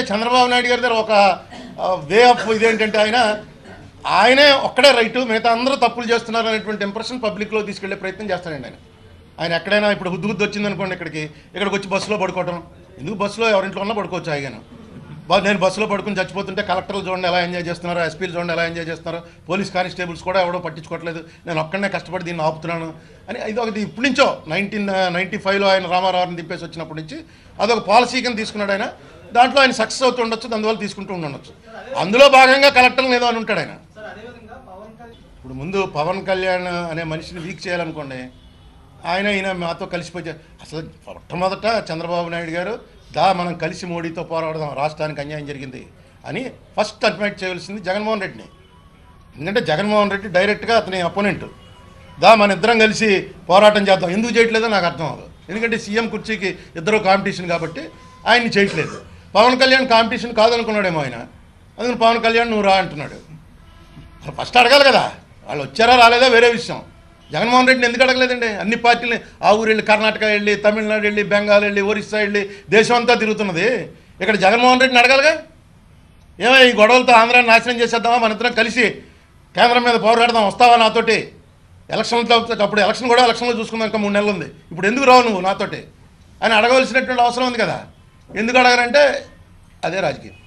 చంద్రబాబు నాయుడు గారి దగ్గర ఒక వే ఆఫ్ ఇదేంటంటే ఆయనే ఒక్కడే రైటు, మిగతా అందరూ తప్పులు చేస్తున్నారు అనేటువంటి ఇంప్రెషన్ పబ్లిక్లో తీసుకెళ్లే ప్రయత్నం చేస్తానండి ఆయన ఎక్కడైనా ఇప్పుడు హుద్దు వచ్చిందనుకోండి ఇక్కడికి వచ్చి బస్సులో పడుకోవటం. ఎందుకు బస్సులో ఎవరింట్లో ఉన్నా పడుకోవచ్చు హాయిగాను. నేను బస్సులో పడుకుని చచ్చిపోతుంటే కలెక్టర్లు చూడండి ఎలా ఎంజాయ్ చేస్తున్నారు, ఎస్పీలు చూడండి ఎలా ఎంజాయ్ చేస్తున్నారు, పోలీస్ కానిస్టేబుల్స్ కూడా ఎవడో పట్టించుకోవట్లేదు, నేను ఒక్కడనే కష్టపడి దీన్ని ఆపుతున్నాను అని ఇది ఒకటి ఇప్పటి నుంచో 1995లో ఆయన రామారావుని దింపేసి వచ్చినప్పటి నుంచి అదొక పాలసీ కింద తీసుకున్నాడు ఆయన. దాంట్లో ఆయన సక్సెస్ అవుతూ ఉండొచ్చు, అందువల్ల తీసుకుంటూ ఉండొచ్చు. అందులో భాగంగా కలెక్టర్లు ఏదో అని ఉంటాడు ఆయన. ఇప్పుడు ముందు పవన్ కళ్యాణ్ అనే మనిషిని వీక్ చేయాలనుకోండి, ఈయన మాతో కలిసిపోయి అసలు మొట్టమొదట చంద్రబాబు నాయుడు గారు మనం కలిసి మోడీతో పోరాడదాం, రాష్ట్రానికి అన్యాయం జరిగింది అని ఫస్ట్ అడ్మైట్ చేయవలసింది జగన్మోహన్ రెడ్డిని. ఎందుకంటే జగన్మోహన్ రెడ్డి డైరెక్ట్గా అతని అపోనెంట్. మన ఇద్దరం కలిసి పోరాటం చేద్దాం. ఎందుకు చేయట్లేదో నాకు అర్థం అవ్వదు. ఎందుకంటే సీఎం కుర్చీకి ఇద్దరు కాంపిటీషన్ కాబట్టి ఆయన్ని చేయట్లేదు. పవన్ కళ్యాణ్ కాంపిటీషన్ కాదనుకున్నాడేమో ఆయన, అందుకని పవన్ కళ్యాణ్ నువ్వు రా అంటున్నాడు. ఫస్ట్ అడగాలి కదా, వాళ్ళు వచ్చారా రాలేదా వేరే విషయం. జగన్మోహన్ రెడ్డిని ఎందుకు అడగలేదండి? అన్ని పార్టీలని ఆ ఊరు వెళ్ళి, కర్ణాటక వెళ్ళి, తమిళనాడు వెళ్ళి, బెంగాల్ వెళ్ళి, ఒరిస్సా వెళ్ళి, దేశం అంతా తిరుగుతున్నది. ఇక్కడ జగన్మోహన్ రెడ్డిని అడగాలిగా. ఏమో ఈ గొడవలతో ఆంధ్రాన్ని నాశనం చేసేద్దామా, మన ఇద్దరం కలిసి కేంద్రం మీద పోరాడదాం, వస్తావా నాతోటి? ఎలక్షన్లతో అప్పుడు ఎలక్షన్లో చూసుకుందాం, ఇంకా 3 నెలలు ఉంది, ఇప్పుడు ఎందుకు రావు నువ్వు నాతోటి అని అడగవలసినటువంటి అవసరం ఉంది కదా. ఎందుకు అడగరంటే అదే రాజకీయం.